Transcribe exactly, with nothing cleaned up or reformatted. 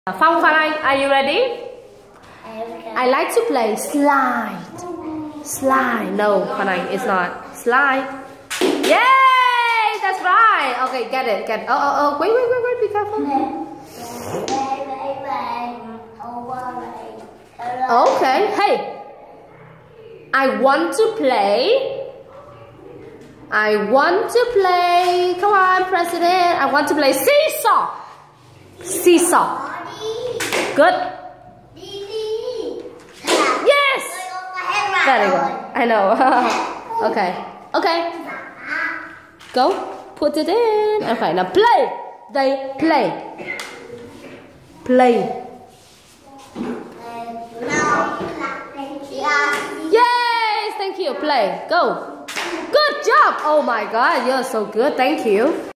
Phong Phong, are you ready? I like to play slide. Slide. No, Phong, it's not. Slide. Yay! That's right. Okay, get it. Get it. Oh, oh, oh. Wait, wait, wait, wait. Be careful. Okay. Hey. I want to play. I want to play. Come on, President. I want to play seesaw. Seesaw. Good. Yes. Very good. I know. Okay. Okay. Go. Put it in. Okay. Now play. They play. Play. Yes. Thank you. Play. Go. Good job. Oh my God. You're so good. Thank you.